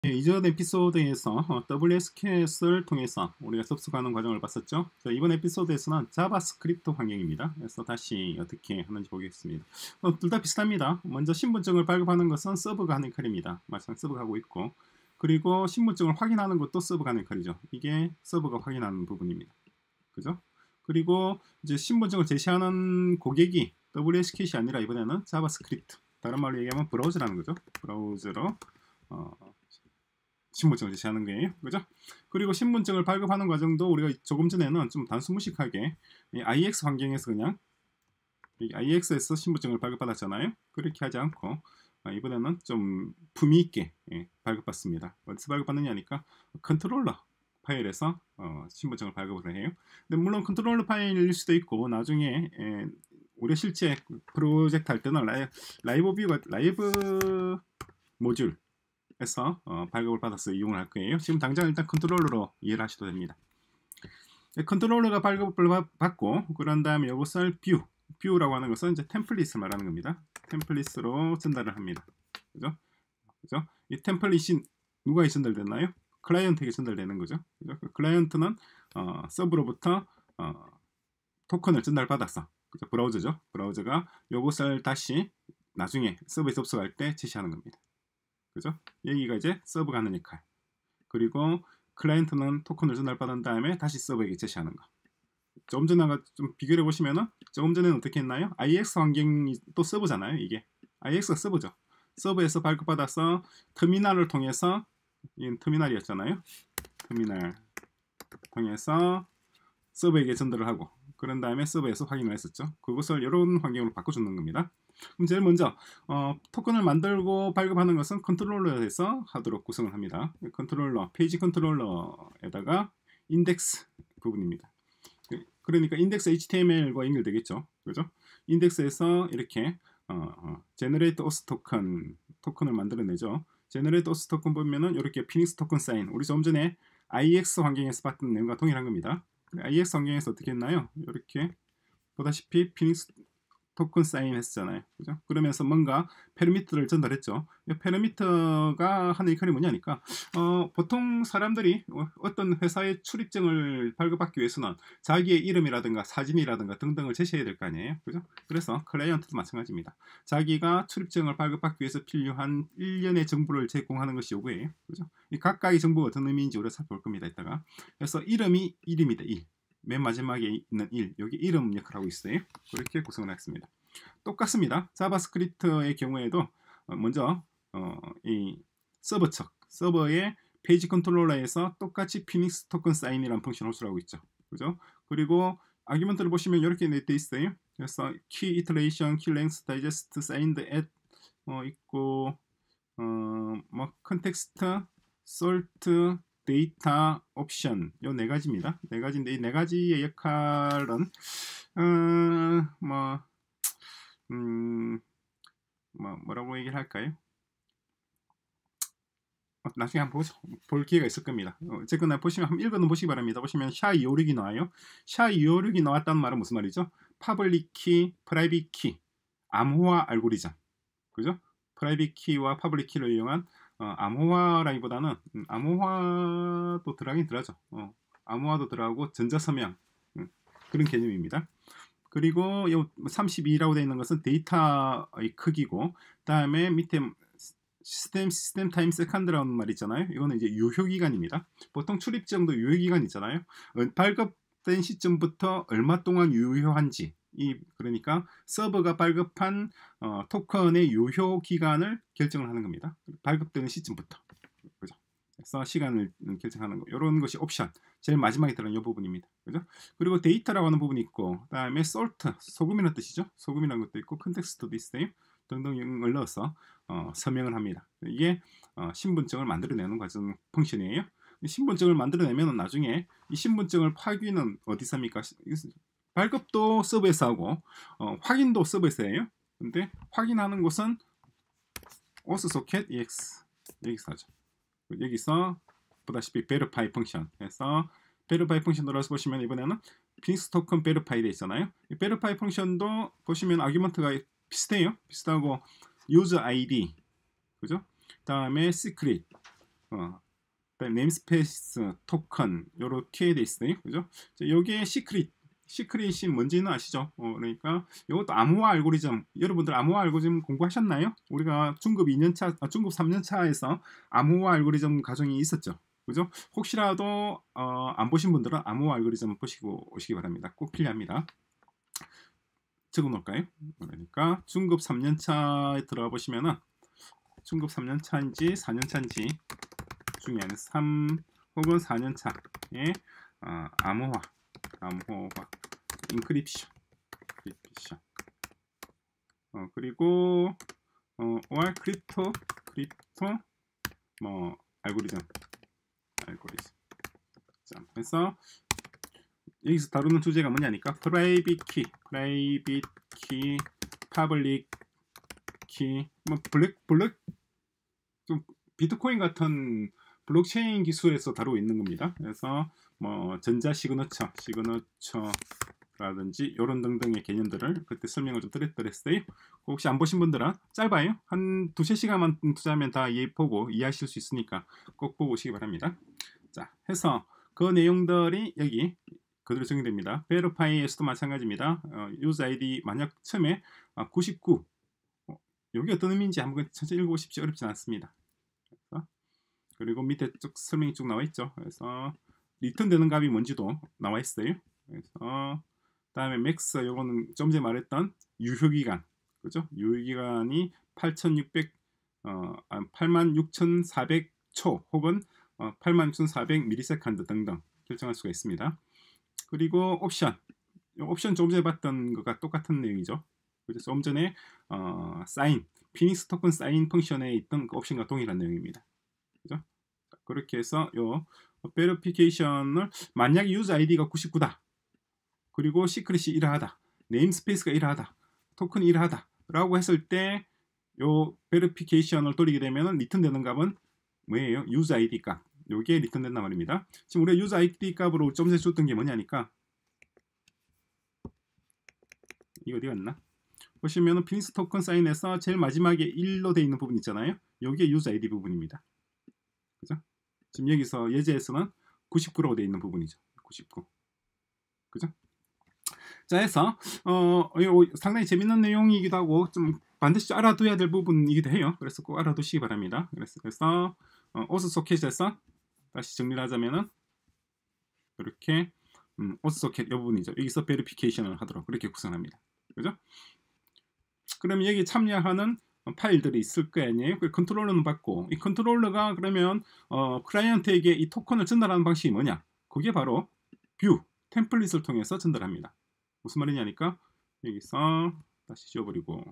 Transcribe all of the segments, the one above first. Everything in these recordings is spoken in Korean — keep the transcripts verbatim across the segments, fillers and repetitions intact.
예, 이전 에피소드에서 어, 더블유에스케이에스를 통해서 우리가 접속하는 과정을 봤었죠. 자, 이번 에피소드에서는 자바스크립트 환경입니다. 그래서 다시 어떻게 하는지 보겠습니다. 어, 둘 다 비슷합니다. 먼저 신분증을 발급하는 것은 서버가 하는 역할입니다. 마찬가지 서버가 하고 있고, 그리고 신분증을 확인하는 것도 서버가 하는 역할이죠. 이게 서버가 확인하는 부분입니다. 그죠? 그리고 이제 신분증을 제시하는 고객이 더블유에스케이이 아니라 이번에는 자바스크립트. 다른 말로 얘기하면 브라우저라는 거죠. 브라우저로 어, 신분증을 제시하는 거예요. 그죠? 그리고 신분증을 발급하는 과정도 우리가 조금 전에는 좀 단순무식하게 아이엑스 환경에서 그냥 아이엑스에서 신분증을 발급받았잖아요. 그렇게 하지 않고 이번에는 좀 품위 있게 예, 발급받습니다. 어디서 발급받느냐니까 컨트롤러 파일에서 어, 신분증을 발급을 해요. 근데 물론 컨트롤러 파일일 수도 있고 나중에 예, 우리 실제 프로젝트 할 때는 라이, 라이브 뷰가 라이브 모듈 해서 어, 발급을 받아서 이용을 할 거예요. 지금 당장 일단 컨트롤러로 이해를 하셔도 됩니다. 컨트롤러가 발급을 받고 그런 다음에 이것을 뷰, 뷰라고 하는 것은 이제 템플릿을 말하는 겁니다. 템플릿으로 전달을 합니다. 그죠? 그죠? 이 템플릿이 누가 전달됐나요? 클라이언트에게 전달되는 거죠. 그죠? 그 클라이언트는 어, 서브로부터 어, 토큰을 전달받았어. 그죠? 브라우저죠. 브라우저가 이것을 다시 나중에 서버에 접속할 때 제시하는 겁니다. 그죠? 여기가 이제 서버가 하는 역할. 그리고 클라이언트는 토큰을 전달받은 다음에 다시 서버에게 제시하는 거. 조금 전에 좀 비교해 보시면은 조금 전에는 어떻게 했나요? 아이엑스 환경이 또 서버잖아요. 이게 아이엑스가 서버죠. 서버에서 발급받아서 터미널을 통해서 이 터미널이었잖아요. 터미널 통해서 서버에게 전달을 하고 그런 다음에 서버에서 확인을 했었죠. 그것을 이런 환경으로 바꿔주는 겁니다. 그럼 제일 먼저 어, 토큰을 만들고 발급하는 것은 컨트롤러에서 하도록 구성을 합니다. 컨트롤러, 페이지 컨트롤러에다가 인덱스 부분입니다. 그러니까 인덱스 에이치티엠엘과 연결되겠죠. 그죠? 인덱스에서 이렇게 어, 어, generate os 토큰 토큰을 만들어내죠. generate os 토큰 보면은 이렇게 피닉스 토큰 사인 우리 좀 전에 아이엑스 환경에서 봤던 내용과 동일한 겁니다. 아이엑스 환경에서 어떻게 했나요? 이렇게 보다시피 피닉스 토큰 사인 했잖아요. 그죠? 그러면서 뭔가 페르미터를 전달했죠. 페르미터가 하는 역할이 뭐냐니까 어, 보통 사람들이 어떤 회사의 출입증을 발급받기 위해서는 자기의 이름이라든가 사진이라든가 등등을 제시해야 될 거 아니에요. 그죠? 그래서 클라이언트도 마찬가지입니다. 자기가 출입증을 발급받기 위해서 필요한 일련의 정보를 제공하는 것이 요구예요. 그죠? 이 각각의 정보가 어떤 의미인지 우리가 살펴볼 겁니다. 이따가. 그래서 이름이 일입니다. 일. 맨 마지막에 있는 일, 여기 이름 역할을 하고 있어요. 그렇게 구성을 했습니다. 똑같습니다. 자바스크립트의 경우에도 먼저 어, 이 서버 측, 서버의 페이지 컨트롤러에서 똑같이 피닉스 토큰 사인이라는 펑션 호출하고 있죠. 그죠? 그리고 아규먼트를 보시면 이렇게 돼 있어요. 그래서 key iteration, key length, digest, signed at 어, 있고 어, 뭐 context, sort, 데이터, 옵션 요 네 가지입니다. 네 가지인데 이 네 가지의 역할은 어, 뭐, 음, 뭐 뭐라고 얘기를 할까요? 어, 나중에 한번 보죠. 볼 기회가 있을 겁니다. 어쨌거나 보시면 한번 읽어는 보시기 바랍니다. 보시면 샤 이오육이 나와요. 샤 이오육이 나왔다는 말은 무슨 말이죠? 파블릭 키, 프라이빗 키, 암호화 알고리즘, 그죠? 프라이빗 키와 파블릭 키를 이용한 어, 암호화라기보다는 음, 암호화도 들어가긴 들어가죠. 어, 암호화도 들어가고 전자서명 음, 그런 개념입니다. 그리고 삼십이라고 되어 있는 것은 데이터의 크기고 다음에 밑에 시스템 시스템 타임 세컨드라는 말 있잖아요. 이거는 이제 유효기간입니다. 보통 출입증도 유효기간 있잖아요. 발급된 시점부터 얼마 동안 유효한지 이 그러니까 서버가 발급한 어, 토큰의 유효 기간을 결정을 하는 겁니다. 발급되는 시점부터. 그죠? 그래서 시간을 결정하는 거. 이런 것이 옵션. 제일 마지막에 들어간 이 부분입니다. 그죠? 그리고 데이터라고 하는 부분이 있고, 그다음에 salt, 소금이라는 뜻이죠. 소금이라는 것도 있고, 컨텍스트도 있어요. 등등을 넣어서 어, 서명을 합니다. 이게 어, 신분증을 만들어내는 과정 펑션이에요. 신분증을 만들어내면 나중에 이 신분증을 파기는 어디서 합니까? 발급도 서버에서 하고 어, 확인도 서버에서 해요. 근데 확인하는 곳은 ossocket ex 여기서 하죠. 여기서 보다시피 verify 펑션 해서 verify 펑션 들어서 보시면 이번에는 피닉스 토큰 verify 돼 있잖아요. 이 verify 펑션도 보시면 아규먼트가 비슷해요. 비슷하고 user 아이디 그죠? 다음에 secret 어, 네임스페이스, 토큰 요렇게 돼 있어요. 그죠? 여기에 시크릿 시크릿이 뭔지는 아시죠? 어, 그러니까 이것도 암호화 알고리즘. 여러분들 암호화 알고리즘 공부하셨나요? 우리가 중급 이 년 차, 아, 중급 삼 년 차에서 암호화 알고리즘 과정이 있었죠. 그죠? 혹시라도 어, 안 보신 분들은 암호화 알고리즘 보시고 오시기 바랍니다. 꼭 필요합니다. 적어 놓을까요? 그러니까 중급 삼 년 차에 들어가 보시면은 중급 삼 년 차인지 사 년 차인지 중에 삼 혹은 사 년 차에 어, 암호화 암호화 인크립션 크립션 어, 그리고 어, or 크립토 크립토 뭐 알고리즘 알고리즘 자, 그래서 여기서 다루는 주제가 뭐냐니까 프라이빗 키 프라이빗 키 파블릭 키 뭐 블랙 블랙 좀 비트코인 같은 블록체인 기술에서 다루고 있는 겁니다. 그래서 뭐 전자 시그너처 시그너처라든지 이런 등등의 개념들을 그때 설명을 좀 드렸어요. 혹시 안 보신 분들은 짧아요. 한 두세 시간만 투자하면 다 이해 보고 이해하실 수 있으니까 꼭 보고 오시기 바랍니다. 자, 해서 그 내용들이 여기 그대로 정리됩니다. 베리파이에서도 마찬가지입니다. 어, 유저 아이디 만약 처음에 어, 구십구 어, 여기 어떤 의미인지 한번 천천히 읽어보십시오. 어렵진 않습니다. 그래서, 그리고 밑에 쭉 설명이 쭉 나와 있죠. 그래서 리턴 되는 값이 뭔지도 나와 있어요. 그래서 다음에 맥스 요거는 좀 전에 말했던 유효기간 그죠? 유효기간이 팔천육백 어, 팔만 육천사백 초 혹은 어, 팔만 육천사백 밀리세컨드 등등 결정할 수가 있습니다. 그리고 옵션 옵션 좀 전에 봤던 것과 똑같은 내용이죠. 그래서 좀 전에 어, 사인 피닉스 토큰 사인 펑션에 있던 그 옵션과 동일한 내용입니다. 그죠? 그렇게 해서 요 베리피케이션을 만약에 유저 아이디가 구십구다. 그리고 시크릿이 이러하다. 네임스페이스가 이러하다. 토큰이 이러하다. 라고 했을 때 요 베리피케이션을 돌리게 되면 리턴되는 값은 뭐예요? 유저 아이디 값. 요게 리턴된단 말입니다. 지금 우리가 유저 아이디 값으로 좀 전에 줬던 게 뭐냐니까 이거 어디 갔나? 보시면은 피닉스 토큰 사인에서 제일 마지막에 일로 되어 있는 부분 있잖아요. 여기에 유저 아이디 부분입니다. 그죠? 지금 여기서 예제에서는 구십구라고 되어 있는 부분이죠. 구십구. 그죠? 자, 해서 어, 상당히 재밌는 내용이기도 하고 좀 반드시 알아둬야 될 부분이기도 해요. 그래서 꼭 알아두시기 바랍니다. 그래서, 그래서 어, 오스 소켓에서 다시 정리를 하자면은 이렇게 음, 오스 소켓 이 부분이죠. 여기서 베리피케이션을 하도록 그렇게 구성합니다. 그죠? 그러면 여기 참여하는 파일들이 있을 거 아니에요. 그 컨트롤러는 받고 이 컨트롤러가 그러면 어, 클라이언트에게 이 토큰을 전달하는 방식이 뭐냐? 그게 바로 뷰 템플릿을 통해서 전달합니다. 무슨 말이냐니까 여기서 다시 지워버리고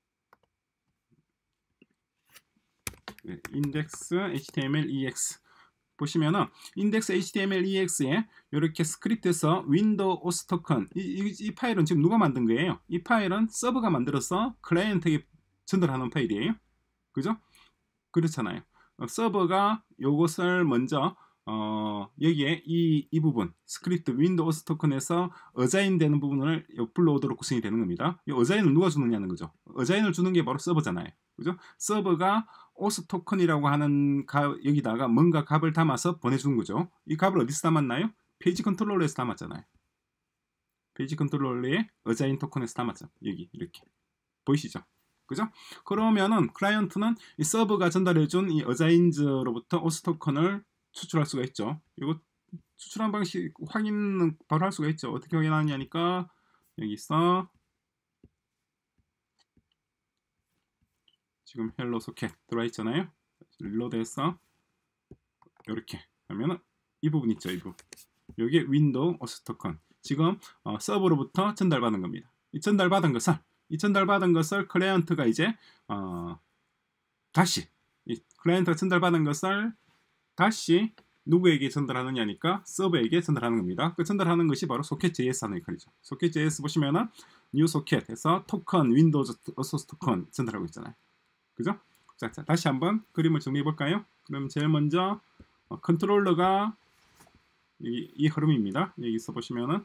네, 인덱스 에이치티엠엘 이엑스 보시면은 인덱스 에이치티엠엘 이엑스에 이렇게 스크립트에서 윈도우 오스 토큰 이, 이, 이 파일은 지금 누가 만든 거예요? 이 파일은 서버가 만들어서 클라이언트에게 전달하는 파일이에요. 그죠? 그렇잖아요. 어, 서버가 이것을 먼저 어, 여기에 이, 이 부분 스크립트 윈도우 오스 토큰에서 어자인 되는 부분을 업로드로 구성이 되는 겁니다. 이 어자인을 누가 주느냐는 거죠. 어자인을 주는 게 바로 서버잖아요. 그죠? 서버가 오스 토큰이라고 하는 가, 여기다가 뭔가 값을 담아서 보내주는 거죠. 이 값을 어디서 담았나요? 페이지 컨트롤러에서 담았잖아요. 페이지 컨트롤러에 어자인 토큰에서 담았죠. 여기 이렇게 보이시죠? 그죠? 그러면은 클라이언트는 이 서버가 전달해준 이 어자인즈로부터 오스 토큰을 추출할 수가 있죠. 이거 추출한 방식 확인은 바로 할 수가 있죠. 어떻게 확인하느냐니까 여기서 지금 헬로 소켓 들어와 있잖아요. 릴로드해서 이렇게 하면은 이 부분 있죠. 이 부분. 여기에 윈도우 오스 토큰. 지금 어, 서버로부터 전달받은 겁니다. 이 전달받은 것을 이 전달받은 것을 클라이언트가 이제 어, 다시 이 클라이언트가 전달받은 것을 다시 누구에게 전달하느냐니까 서버에게 전달하는 겁니다. 그 전달하는 것이 바로 소켓 제이에스 하는 역할이죠. 소켓 제이에스 보시면은 뉴 소켓에서 토큰 윈도우 소스 토큰 전달하고 있잖아요. 그죠? 자, 자 다시 한번 그림을 정리해 볼까요? 그럼 제일 먼저 어, 컨트롤러가 이, 이 흐름입니다. 여기서 보시면은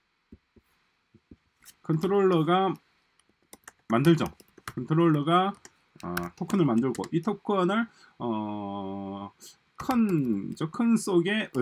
컨트롤러가 만들죠. 컨트롤러가 어, 토큰을 만들고 이 토큰을 어, 큰, 큰 속에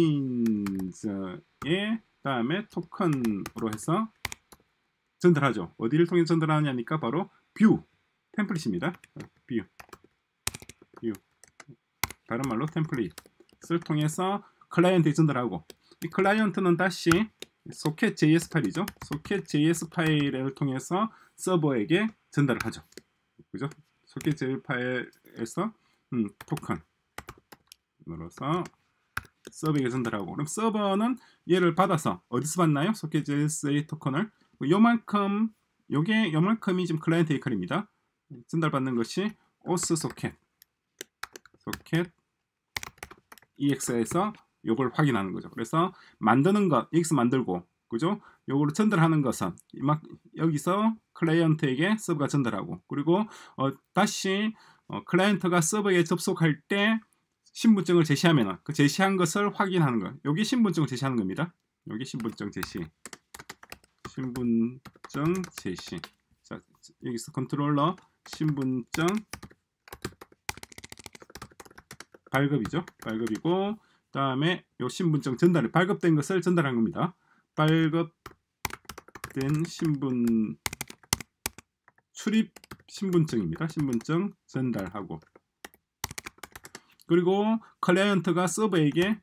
어자인즈의 다음에 토큰으로 해서 전달하죠. 어디를 통해 전달하냐니까 바로 뷰 템플릿입니다. 뷰, 뷰. 다른 말로 템플릿을 통해서 클라이언트에 전달하고, 이 클라이언트는 다시 소켓 제이에스 파일이죠. 소켓 제이에스 파일을 통해서 서버에게 전달을 하죠. 그죠? 소켓 제이에스 파일에서 음, 토큰 눌러서 서버에게 전달하고, 그럼 서버는 얘를 받아서 어디서 받나요? 소켓 제이에스의 토큰을 요만큼, 요게 요만큼이 지금 클라이언트 역할입니다. 전달받는 것이 오스 소켓 소켓 이엑스에서 요걸 확인하는 거죠. 그래서 만드는 것, 이엑스 만들고, 그죠? 요거를 전달하는 것은 막 여기서 클라이언트에게 서버가 전달하고, 그리고 어, 다시 어, 클라이언트가 서버에 접속할 때 신분증을 제시하면 그 제시한 것을 확인하는 것. 여기 신분증을 제시하는 겁니다. 여기 신분증 제시. 신분증 제시. 자, 여기서 컨트롤러 신분증 발급이죠. 발급이고, 다음에 요 신분증 전달을 발급된 것을 전달한 겁니다. 발급된 신분 출입 신분증입니다. 신분증 전달하고, 그리고 클라이언트가 서버에게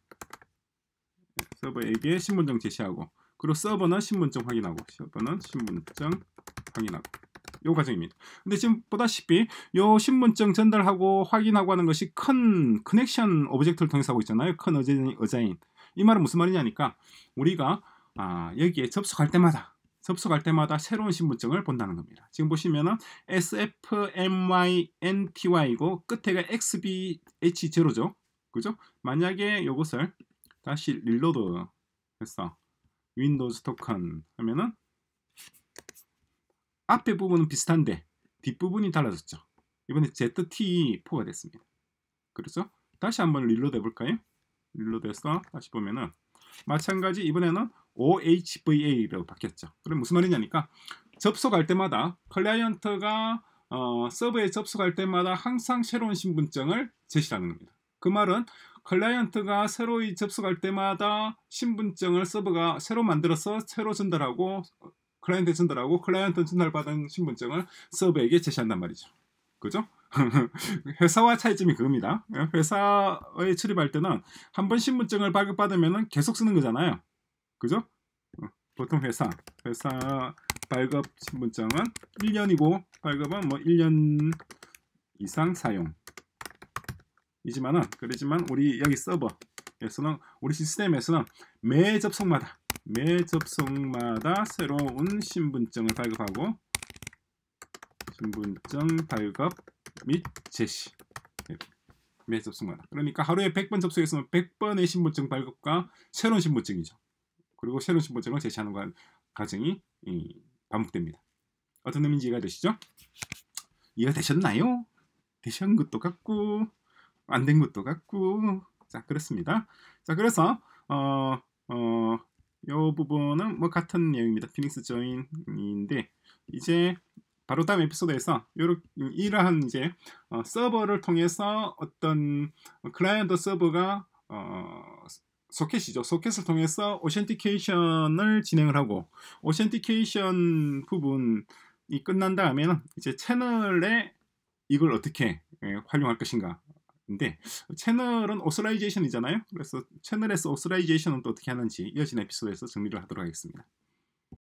서버에게 신분증 제시하고, 그리고 서버는 신분증 확인하고, 서버는 신분증 확인하고, 요 과정입니다. 근데 지금 보다시피 요 신분증 전달하고 확인하고 하는 것이 큰 커넥션 오브젝트를 통해서 하고 있잖아요. 큰 어자인, 어자인. 이 말은 무슨 말이냐니까, 우리가 아, 여기에 접속할 때마다 접속할 때마다 새로운 신분증을 본다는 겁니다. 지금 보시면은 에스에프엠와이엔티와이고 끝에가 엑스비에이치제로죠. 그죠? 만약에 이것을 다시 릴로드 해서 윈도우즈 토큰 하면은 앞에 부분은 비슷한데 뒷부분이 달라졌죠. 이번에 제트티포가 됐습니다. 그렇죠? 다시 한번 릴로드 해볼까요? 릴로드해서 다시 보면은 마찬가지 이번에는 오에이치브이에이로 바뀌었죠. 그럼 무슨 말이냐니까, 접속할 때마다 클라이언트가 어, 서버에 접속할 때마다 항상 새로운 신분증을 제시하는 겁니다. 그 말은 클라이언트가 새로이 접속할 때마다 신분증을 서버가 새로 만들어서 새로 전달하고, 클라이언트에 전달하고, 클라이언트 전달받은 신분증을 서버에게 제시한단 말이죠. 그죠? 회사와 차이점이 그겁니다. 회사에 출입할 때는 한 번 신분증을 발급받으면 계속 쓰는 거잖아요. 그죠? 보통 회사 회사 발급 신분증은 일 년이고, 발급은 뭐 일 년 이상 사용 이지만은, 그러지만 우리 여기 서버에서는, 우리 시스템에서는 매 접속마다 매 접속마다 새로운 신분증을 발급하고, 신분증 발급 및 제시 매 접속마다. 그러니까 하루에 백 번 접속했으면 백 번의 신분증 발급과 새로운 신분증이죠. 그리고 새로운 신분증을 제시하는 과정이 반복됩니다. 어떤 의미인지 이해가 되시죠? 이해가 되셨나요? 되신 것도 같고 안 된 것도 같고, 자, 그렇습니다. 자, 그래서 어, 어, 요 부분은 뭐 같은 내용입니다. 피닉스 조인인데, 이제 바로 다음 에피소드에서 요렇게 이러한 이제 어, 서버를 통해서 어떤 클라이언트 서버가 어, 소켓이죠. 소켓을 통해서 오센티케이션을 진행을 하고, 오센티케이션 부분이 끝난 다음에는 이제 채널에 이걸 어떻게 예, 활용할 것인가. 인데, 채널은 오스라이제이션이잖아요. 그래서 채널에서 오스라이제이션은 또 어떻게 하는지 이어진 에피소드에서 정리를 하도록 하겠습니다.